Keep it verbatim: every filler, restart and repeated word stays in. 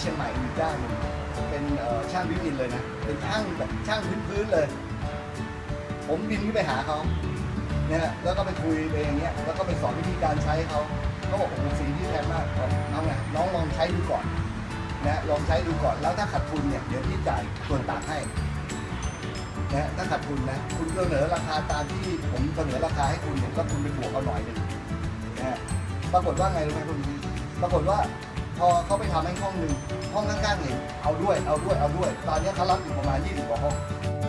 เชียงใหม่มีเจ้าหนึ่งเป็นช่างวิบินเลยนะเป็นช่างแบบช่างพื้นๆเลยผมบินขึ้นไปหาเขาเนี่ยแล้วก็ไปคุยไปอย่างเงี้ยแล้วก็ไปสอนวิธีการใช้เขาเขาบอกโอ้โหสีที่แพงมากเอาไงน้องลองใช้ดูก่อนนะลองใช้ดูก่อนแล้วถ้าขาดทุนเนี่ยเดี๋ยวพี่จ่ายส่วนต่างให้นะถ้าขาดทุนนะคุณเสนอราคาตามที่ผมเสนอราคาให้คุณเนี่ยก็คุณไปบวกเอาหน่อยหนึ่งนะปรากฏว่าไงรู้ไหมคุณปรากฏว่าพอเขาไปทำให้ห้องหนึ่งห้องข้างๆเนี่ยเอาด้วยเอาด้วยเอาด้วยตอนนี้เขารับอยู่ประมาณยี่สิบกว่าห้อง